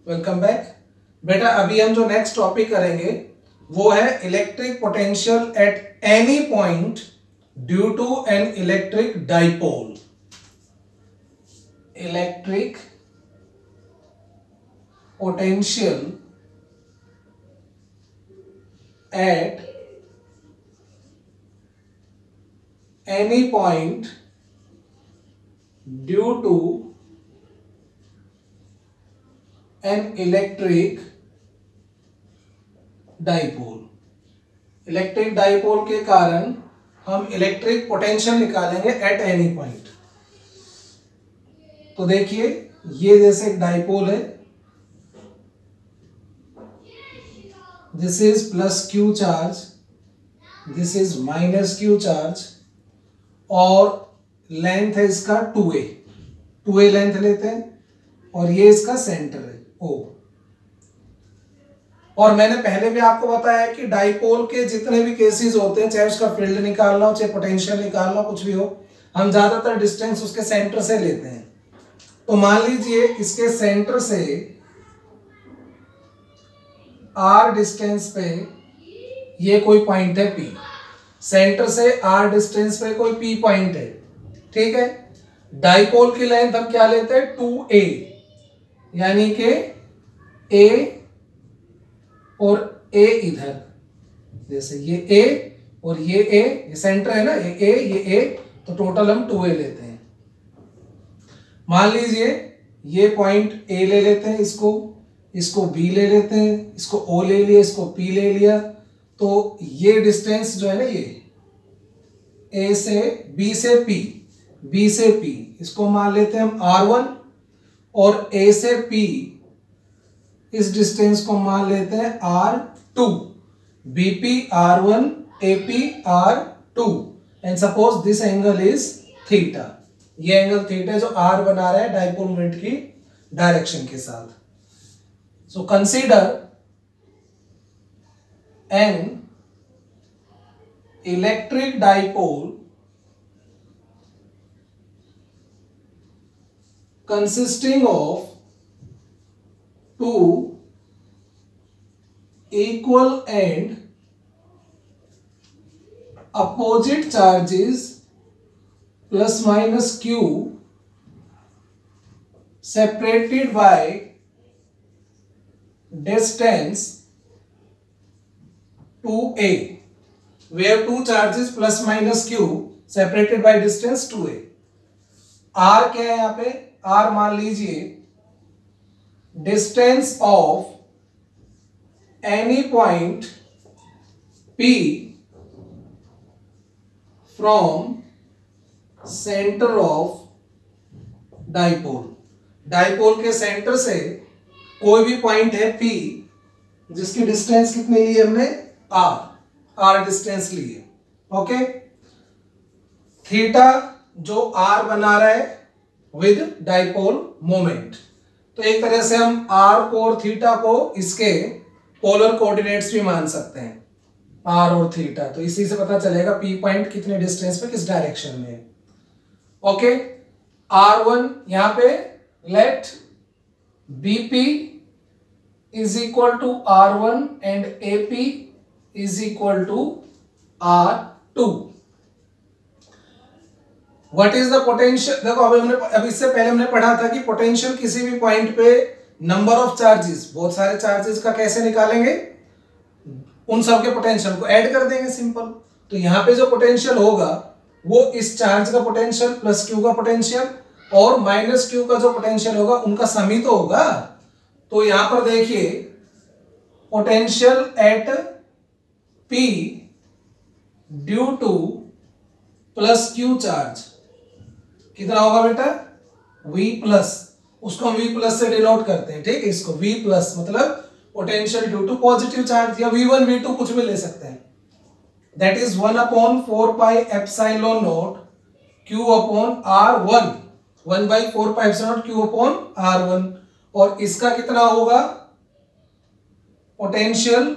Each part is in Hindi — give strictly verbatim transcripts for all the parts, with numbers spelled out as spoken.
Welcome back. बेटा अभी हम जो नेक्स्ट टॉपिक करेंगे वो है electric potential at any point due to an electric dipole. Electric potential at any point due to an electric dipole. Electric dipole के कारण हम इलेक्ट्रिक पोटेंशियल निकालेंगे एट एनी पॉइंट। तो देखिए ये जैसे एक डाइपोल है, this is plus Q charge, this is minus Q charge और लेंथ है इसका two a, two a length लेते हैं और ये इसका सेंटर है ओ। और मैंने पहले भी आपको बताया कि डाइपोल के जितने भी केसेस होते हैं, चाहे उसका फील्ड निकालना हो चाहे पोटेंशियल निकालना हो, कुछ भी हो, हम ज्यादातर डिस्टेंस उसके सेंटर से लेते हैं। तो मान लीजिए इसके सेंटर से आर डिस्टेंस पे ये कोई पॉइंट है पी, सेंटर से आर डिस्टेंस पे कोई पी पॉइंट है, ठीक है। डाइपोल की लेंथ हम क्या लेते हैं, टू ए, यानी कि ए और ए इधर, जैसे ये ए और ये ए, ये सेंटर है ना, ये ए ये ए, तो टोटल हम टू ए लेते हैं। मान लीजिए ये पॉइंट ए ले लेते हैं, इसको इसको बी ले लेते हैं, इसको ओ ले लिया, इसको पी ले लिया, तो ये डिस्टेंस जो है ना, ये ए से बी से पी, बी से पी, इसको मान लेते हैं हम आर वन और ए से पी इस डिस्टेंस को मान लेते हैं R two, BP R one, AP R two, and suppose this angle is theta. ये एंगल थीटा जो आर बना रहा है डाइपोल मोमेंट की डायरेक्शन के साथ। So consider an electric dipole consisting of two equal and opposite charges plus minus q separated by distance two a, where two charges plus minus q separated by distance two a। r क्या है यहाँ पे, r मान लीजिए distance of any point p from centre of dipole. Dipole के सेंटर से कोई भी पॉइंट है p जिसकी डिस्टेंस कितनी ली हमने, r, r डिस्टेंस लिए, ओके। थीटा जो r बना रहा है विद डाइपोल मोमेंट, तो एक तरह से हम r को और थीटा को इसके पोलर कोऑर्डिनेट्स भी मान सकते हैं, r और थीटा। तो इसी से पता चलेगा p पॉइंट कितने डिस्टेंस पे किस डायरेक्शन में है, ओके। आर वन यहां पे let bp is equal to R one and ap is equal to R two. What is the potential, देखो अभी हमने अब इससे पहले हमने पढ़ा था कि पोटेंशियल किसी भी पॉइंट पे नंबर ऑफ चार्जेस, बहुत सारे चार्जेस का कैसे निकालेंगे, उन सब के पोटेंशियल को ऐड कर देंगे, सिंपल। तो यहाँ पे जो पोटेंशियल होगा वो इस चार्ज का पोटेंशियल प्लस क्यू का पोटेंशियल और माइनस क्यू का जो पोटेंशियल होगा उनका सम ही तो होगा। तो यहां पर देखिए potential at P due to plus Q charge कितना होगा बेटा, V प्लस, उसको हम V प्लस से डिनोट करते हैं, ठीक है। इसको V प्लस मतलब potential due to positive charge, या V वन V टू कुछ भी ले सकते हैं। That is one upon four pi epsilon naught Q upon R one, one by four pi epsilon naught Q upon R one. और इसका कितना होगा potential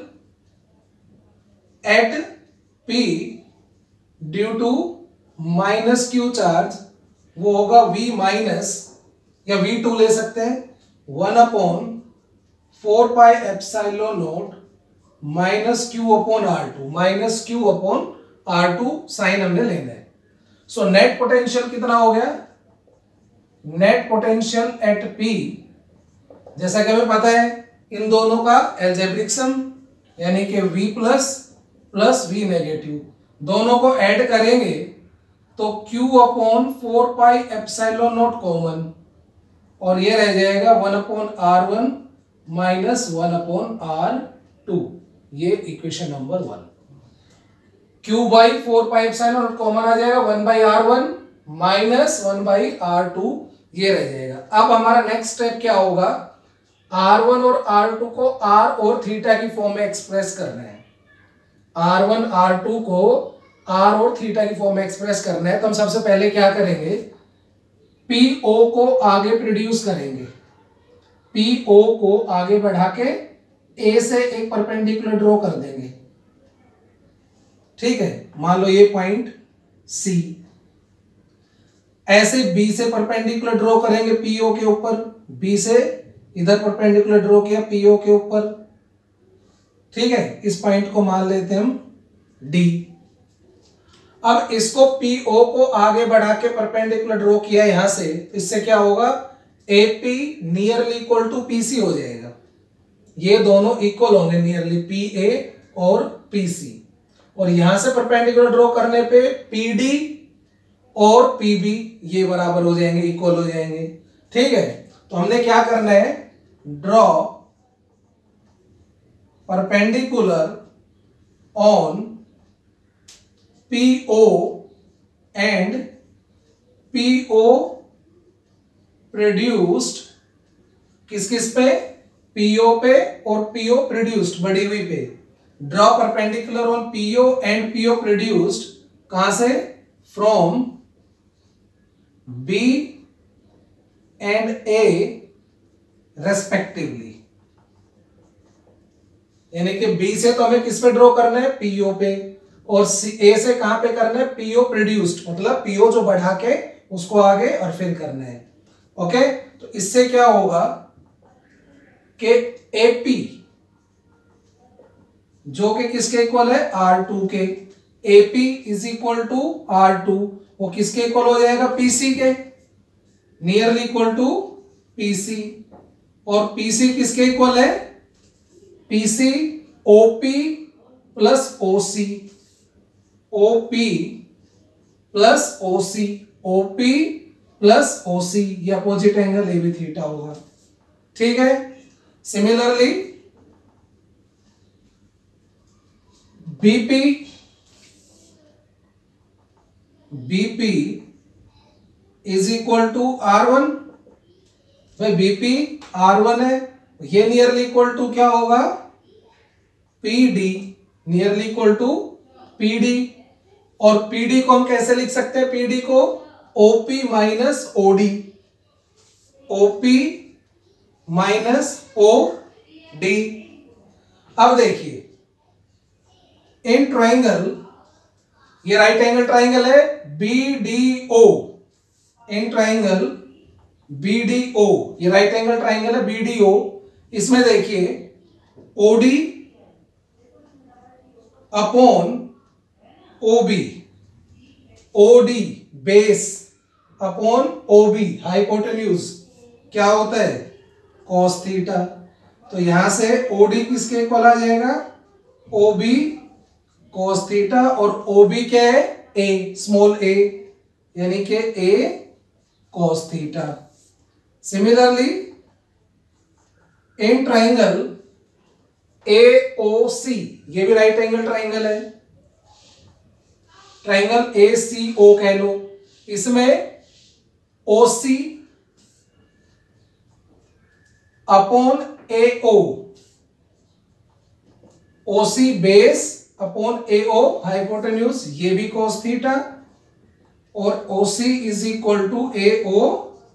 at P due to minus Q charge, वो होगा V माइनस, या V टू ले सकते हैं, one upon four pi epsilon not minus Q upon R two, minus Q upon R two sign हमने लेना है। सो नेट पोटेंशियल कितना हो गया, नेट पोटेंशियल एट पी, जैसा कि हमें पता है इन दोनों का एल्जेब्रिक सम यानी कि v plus plus V negative, दोनों को ऐड करेंगे तो q upon four pi epsilon naught common, और ये रह जाएगा one upon R one minus one upon R two, ये equation number one. q by four pi epsilon naught common आ जाएगा, one by R one minus one by R two, ये रह जाएगा। अब हमारा नेक्स्ट स्टेप क्या होगा, आर वन और आर टू को r और थीटा की फॉर्म में एक्सप्रेस करना है। आर वन आर टू को r और थीटा की फॉर्म में एक्सप्रेस करना है, तो हम सबसे पहले क्या करेंगे, पी ओ को आगे प्रोड्यूस करेंगे, पी ओ को आगे बढ़ा के ए से एक परपेंडिकुलर ड्रॉ कर देंगे, ठीक है। मान लो ये पॉइंट सी, ऐसे बी से परपेंडिकुलर ड्रॉ करेंगे पीओ के ऊपर, बी से इधर परपेंडिकुलर ड्रॉ किया पीओ के ऊपर, ठीक है। इस पॉइंट को मान लेते हैं हम डी। अब इसको पीओ को आगे बढ़ा के परपेंडिकुलर ड्रॉ किया यहां से, इससे क्या होगा, AP nearly equal to PC हो जाएगा, ये दोनों इक्वल होंगे नियरली, पी ए और पीसी, और यहां से परपेंडिकुलर ड्रॉ करने पे पीडी और पीबी ये बराबर हो जाएंगे, इक्वल हो जाएंगे, ठीक है। तो हमने क्या करना है, draw perpendicular on PO and PO produced, किस किस पे, पीओ पे और पीओ प्रोड्यूस्ड बड़ी हुई पे। Draw perpendicular on PO and PO produced, कहां से, from B and A respectively, यानी कि बी से तो हमें किस पे ड्रॉ करना है, पीओ पे, और ए से कहां पे करना है, पीओ प्रोड्यूस्ड, मतलब पीओ जो बढ़ा के उसको आगे और फिर करना है, ओके। तो इससे क्या होगा कि एपी जो कि किसके इक्वल है, आर टू के, AP is equal to R two, वो किसके इक्वल हो जाएगा, पीसी के, नियरली इक्वल टू पीसी, और पीसी किसके इक्वल है, PC OP plus OC, OP plus OC, OP plus OC, ये opposite angle A B theta होगा, ठीक है। Similarly BP, BP is equal to R one, भाई बीपी आर वन है, ये नियरली इक्वल टू क्या होगा, PD, nearly equal to PD, और पीडी को हम कैसे लिख सकते हैं, पीडी को OP minus OD, OP minus O D. अब देखिए इन ट्राइंगल, ये राइट एंगल ट्राइंगल है B D O, in triangle B D O, ये राइट एंगल ट्राइंगल है बी डी ओ, इसमें देखिए OD upon OB, OD base upon OB hypotenuse क्या होता है, कॉस थीटा। तो यहां से ओडी किसके इक्वल आ जाएगा, ओबी कॉस थीटा, और ओबी क्या है, ए, स्मॉल ए, यानी कि a cos theta. Similarly in triangle A O C, ये भी राइट एंगल ट्राइंगल है, ट्राइंगल ए सी ओ कह लो, इसमें O C upon A O, O C base upon A O hypotenuse, ये भी कॉस थीटा, और O C is equal to A O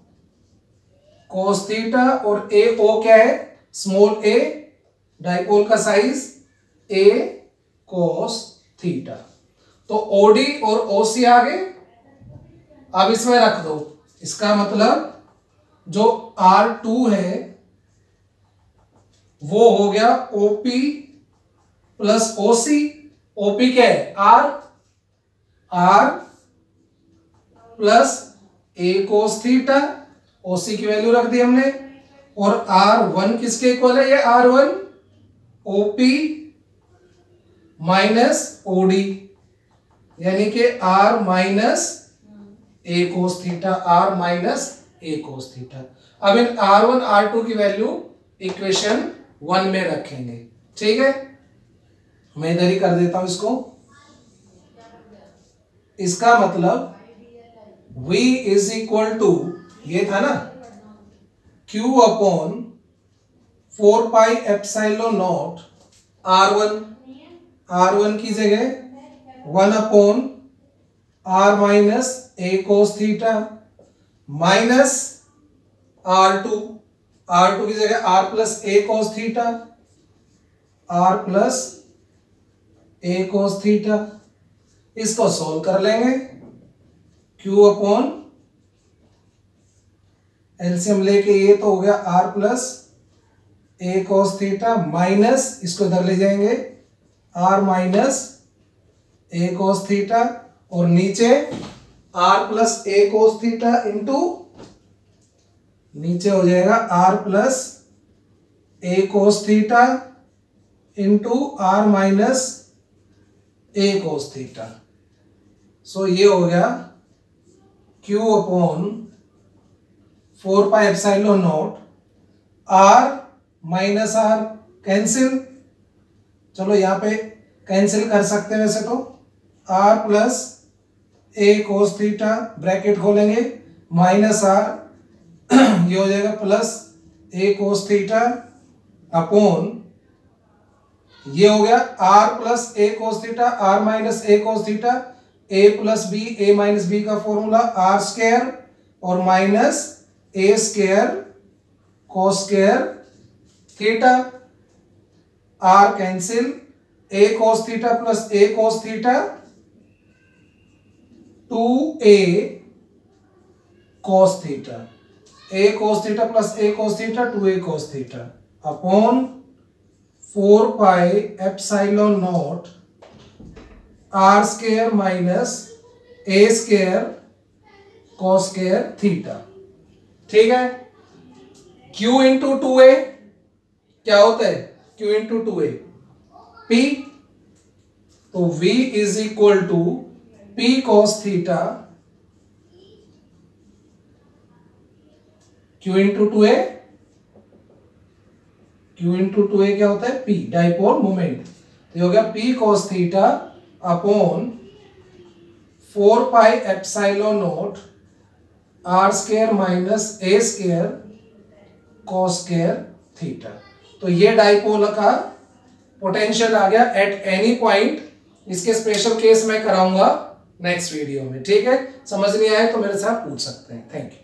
cos theta, और ए ओ क्या है, स्मॉल ए, डाइपोल का साइज ए कॉस थीटा। तो ओडी और ओसी आ गए, अब इसमें रख दो, इसका मतलब जो आर टू है वो हो गया ओपी प्लस ओसी। ओपी क्या है? R, R plus a cos theta, OC की वैल्यू रख दी हमने, और आर वन किसके इक्वल है? ये R one OP minus OD, यानी कि R minus a cos theta, R minus a cos theta. अब इन आर वन आर टू की वैल्यू इक्वेशन वन में रखेंगे, ठीक है। मैं इधर ही कर देता हूं इसको। इसका मतलब v इज इक्वल टू, ये था ना, q upon four pi epsilon naught R one, R one की जगह one upon R minus a cos theta minus R two, R two की जगह R plus a cos theta, R plus a cos theta. इसको सॉल्व कर लेंगे, q अपॉन एलसीएम लेके ये तो हो गया R plus a cos theta minus, इसको इधर ले जाएंगे, R minus a cos theta, और नीचे R plus a cos theta into, नीचे हो जाएगा R plus a cos theta into R minus a cos theta. So ये हो गया q upon four pi epsilon naught R minus R cancel, चलो यहां पे कैंसिल कर सकते हैं वैसे तो, R plus a cos theta bracket खोलेंगे माइनस आर, ये हो जाएगा plus a cos theta upon, ये हो गया R plus a cos theta, R minus a cos theta, a plus B, a minus B का फॉर्मूला आर स्क्वायर और minus a square cos square theta, R cancel, a cos theta plus a cos theta two a cos theta, a cos theta plus a cos theta two a cos theta upon four pi epsilon naught R square minus a square cos square theta, ठीक है। Q इंटू टू ए क्या होता है? Q into two a P, तो V is equal to P cos theta, Q into two a, Q into two a क्या होता है? P, dipole moment. तो हो गया P cos theta upon four pi epsilon naught R square minus a square cos square theta. तो ये डाइपोल का पोटेंशियल आ गया एट एनी पॉइंट। इसके स्पेशल केस मैं कराऊंगा नेक्स्ट वीडियो में, ठीक है। समझ नहीं आए तो मेरे साथ पूछ सकते हैं। Thank you.